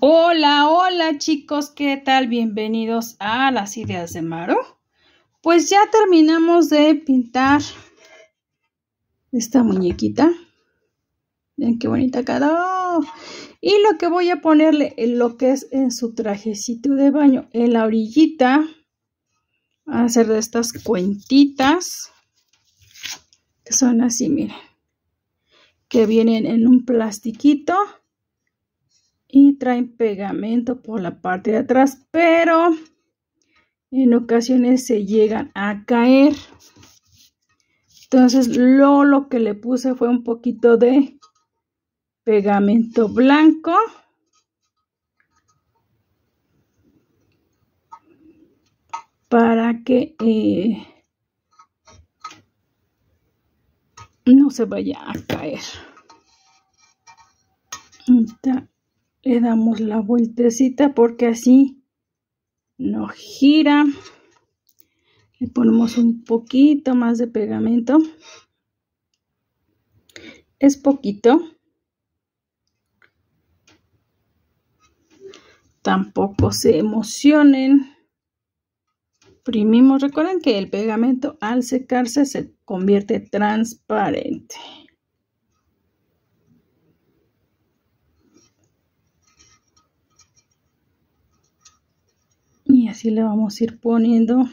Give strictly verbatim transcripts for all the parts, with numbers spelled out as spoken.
Hola, hola chicos, ¿qué tal? Bienvenidos a las ideas de Maru. Pues ya terminamos de pintar esta muñequita. Miren qué bonita quedó. Y lo que voy a ponerle en lo que es en su trajecito de baño, en la orillita, a hacer de estas cuentitas, que son así, miren, que vienen en un plastiquito. Y traen pegamento por la parte de atrás, pero en ocasiones se llegan a caer. Entonces lo, lo que le puse fue un poquito de pegamento blanco. Para que eh, no se vaya a caer. Ahorita le damos la vueltecita porque así no gira. Le ponemos un poquito más de pegamento. Es poquito. Tampoco se emocionen. Imprimimos. Recuerden que el pegamento al secarse se convierte transparente. Y así le vamos a ir poniendo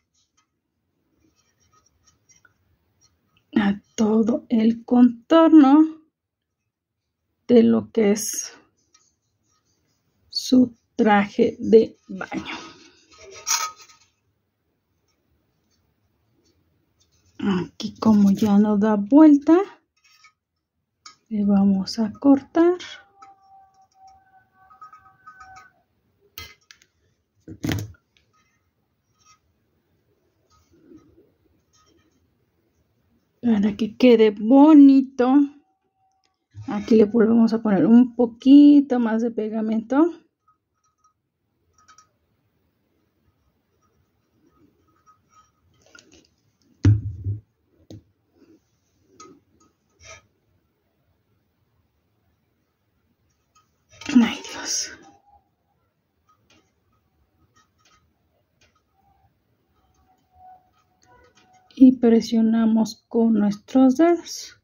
a todo el contorno de lo que es su traje de baño. Aquí, como ya no da vuelta, le vamos a cortar. Para que quede bonito. Aquí le volvemos a poner un poquito más de pegamento. Ay, Dios. Y presionamos con nuestros dedos.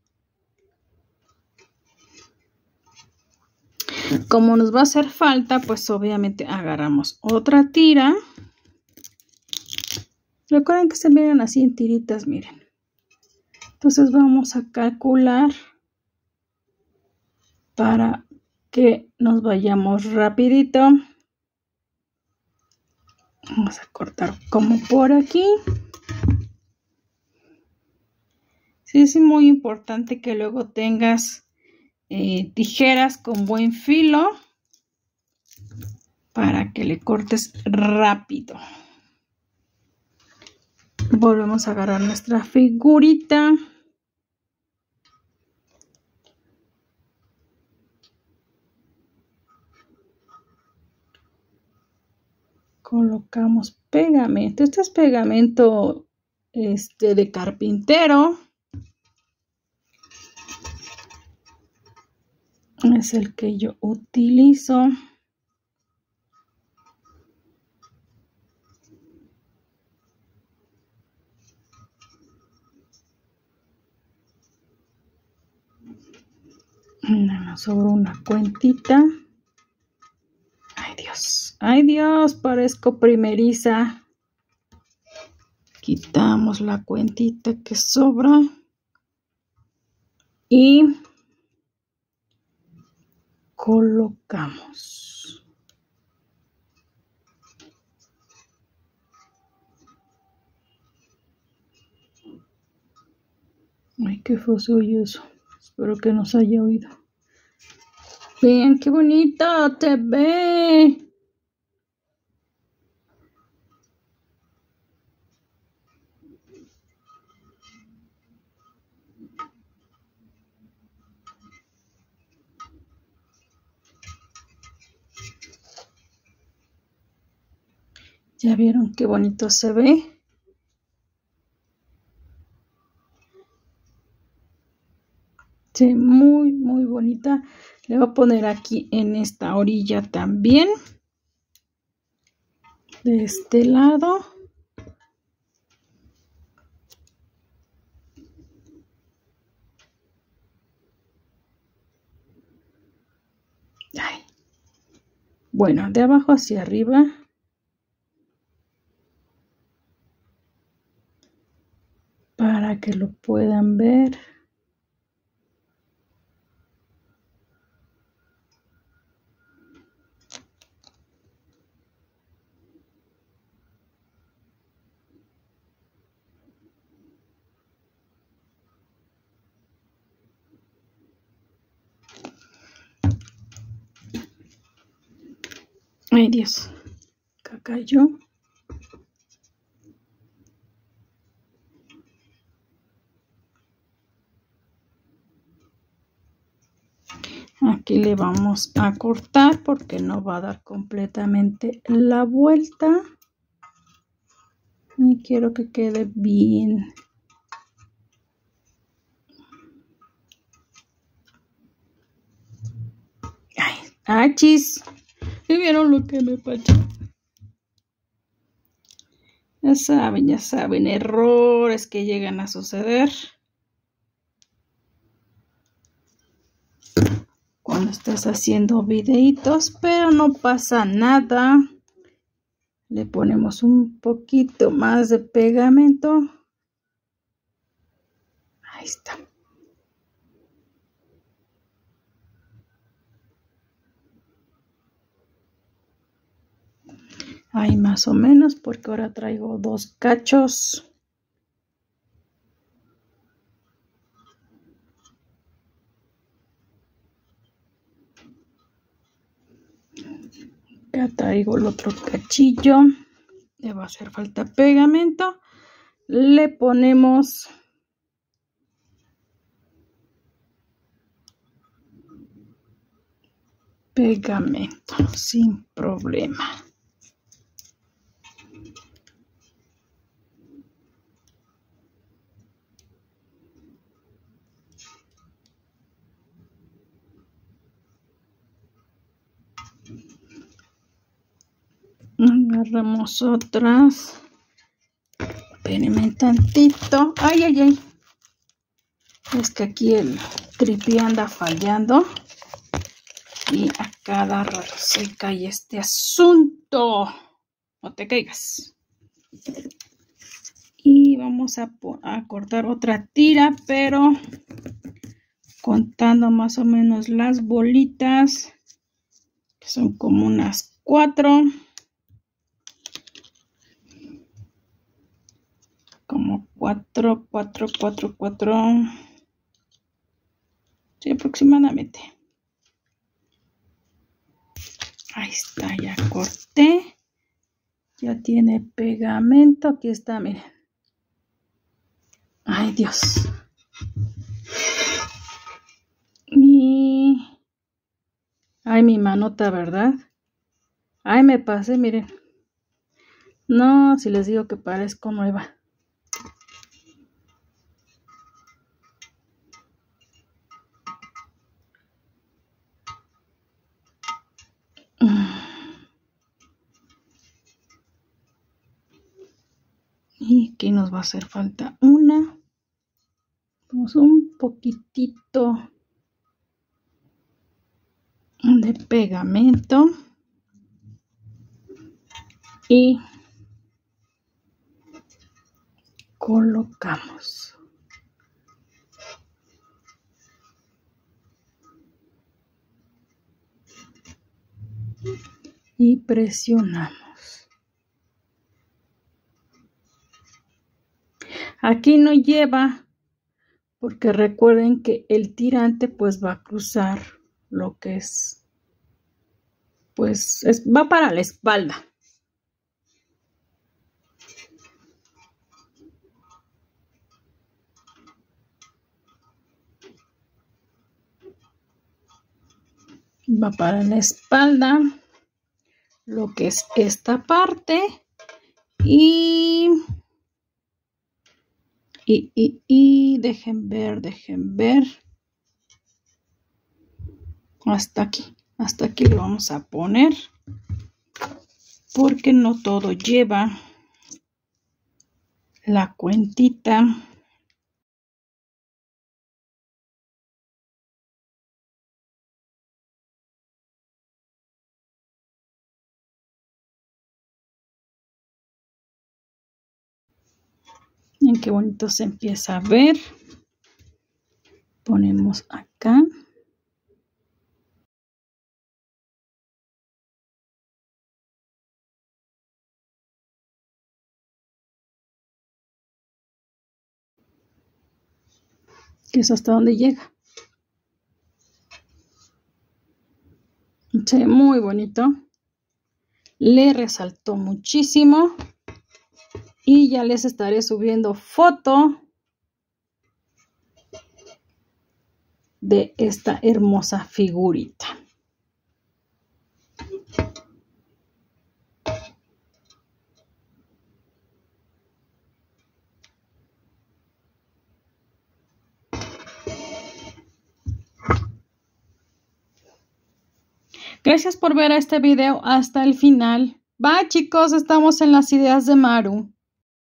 Como nos va a hacer falta, pues obviamente agarramos otra tira. Recuerden que se miran así en tiritas, miren. Entonces vamos a calcular para que nos vayamos rapidito. Vamos a cortar como por aquí. Sí, es muy importante que luego tengas eh, tijeras con buen filo para que le cortes rápido. Volvemos a agarrar nuestra figurita. Colocamos pegamento. Este es pegamento este, de carpintero. Es el que yo utilizo. Nos sobra una cuentita. Ay, Dios. Ay, Dios, parezco primeriza. Quitamos la cuentita que sobra. Y colocamos. Ay, qué feo se oye eso. Espero que nos haya oído. Vean qué bonito te ve. ¿Ya vieron qué bonito se ve? Sí, muy, muy bonita. Le voy a poner aquí en esta orilla también. De este lado. Ay. Bueno, de abajo hacia arriba. Para que lo puedan ver. Ay, Dios. Acá cayó. Aquí le vamos a cortar porque no va a dar completamente la vuelta. Y quiero que quede bien. Ay, achis. ¿Y vieron lo que me pasó? Ya saben, ya saben, errores que llegan a suceder cuando estás haciendo videitos, pero no pasa nada. Le ponemos un poquito más de pegamento. Ahí está. Ahí más o menos, porque ahora traigo dos cachos. Ya traigo el otro cachillo. Le va a hacer falta pegamento. Le ponemos pegamento sin problema. Agarramos otras. Espérenme tantito. Ay, ay, ay. Es que aquí el tripié anda fallando. Y a cada rato se cae este asunto. No te caigas. Y vamos a, a cortar otra tira, pero contando más o menos las bolitas, que son como unas cuatro. Como cuatro, cuatro, cuatro, cuatro. Sí, aproximadamente. Ahí está, ya corté. Ya tiene pegamento. Aquí está, miren. Ay, Dios. Y... Ay, mi manota, ¿verdad? Ay, me pasé, miren. No, si les digo que parezco nueva. Y aquí nos va a hacer falta una. Vamos un poquitito de pegamento. Y colocamos. Y presionamos. Aquí no lleva, porque recuerden que el tirante pues va a cruzar lo que es, pues es, va para la espalda. Va para la espalda, lo que es esta parte. Y... Y, y, y dejen ver, dejen ver. hasta aquí, hasta aquí lo vamos a poner porque no todo lleva la cuentita. Miren qué bonito se empieza a ver. Ponemos acá. Que es hasta donde llega. Se ve muy bonito. Le resaltó muchísimo. Y ya les estaré subiendo foto de esta hermosa figurita. Gracias por ver este video hasta el final. Bye chicos, estamos en las ideas de Maru.